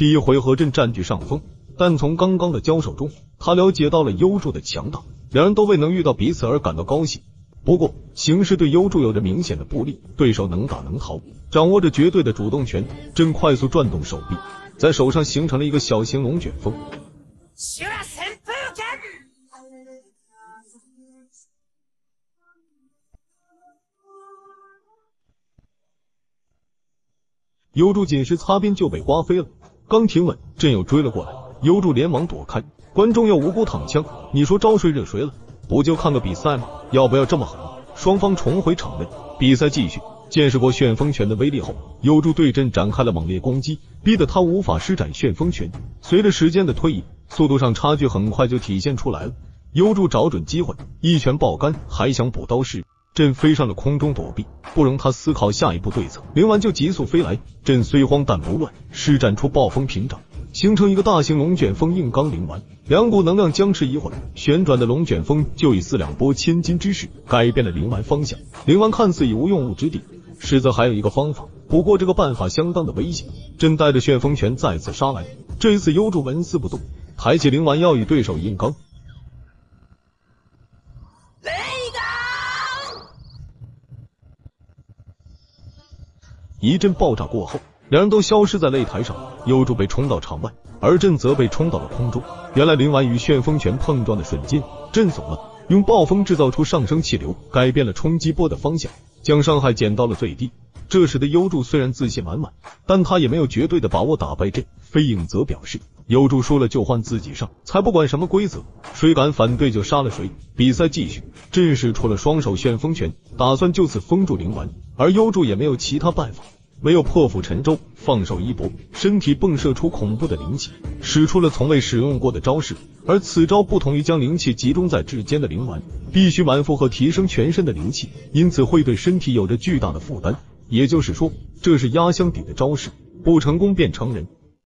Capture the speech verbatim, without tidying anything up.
第一回合阵占据上风，但从刚刚的交手中，他了解到了幽助的强大，两人都未能遇到彼此而感到高兴。不过形势对幽助有着明显的不利，对手能打能逃，掌握着绝对的主动权。朕快速转动手臂，在手上形成了一个小型龙卷风。幽助仅是擦边就被刮飞了，刚停稳，朕又追了过来，幽助连忙躲开，观众又无辜躺枪，你说招谁惹谁了？不就看个比赛吗？要不要这么狠？双方重回场内，比赛继续。见识过旋风拳的威力后，幽助对阵展开了猛烈攻击，逼得他无法施展旋风拳。随着时间的推移，速度上差距很快就体现出来了。幽助找准机会，一拳爆杆，还想补刀时，朕飞上了空中躲避，不容他思考下一步对策，灵丸就急速飞来。朕虽慌但不乱，施展出暴风屏障，形成一个大型龙卷风硬刚灵丸。两股能量僵持一会儿，旋转的龙卷风就以四两拨千斤之势改变了灵丸方向。灵丸看似已无用武之地，实则还有一个方法，不过这个办法相当的危险。朕带着旋风拳再次杀来，这一次幽助纹丝不动，抬起灵丸要与对手硬刚。一阵爆炸过后，两人都消失在擂台上，幽助被冲到场外，而朕则被冲到了空中。原来灵丸与旋风拳碰撞的瞬间，朕怂了，用暴风制造出上升气流，改变了冲击波的方向，将伤害减到了最低。这时的幽助虽然自信满满，但他也没有绝对的把握打败朕。飞影则表示，幽助输了就换自己上，才不管什么规则，谁敢反对就杀了谁。比赛继续，朕使出了双手旋风拳，打算就此封住灵丸，而幽助也没有其他办法，唯有破釜沉舟，放手一搏，身体迸射出恐怖的灵气，使出了从未使用过的招式。而此招不同于将灵气集中在指尖的灵丸，必须满负荷提升全身的灵气，因此会对身体有着巨大的负担。也就是说，这是压箱底的招式，不成功便成人。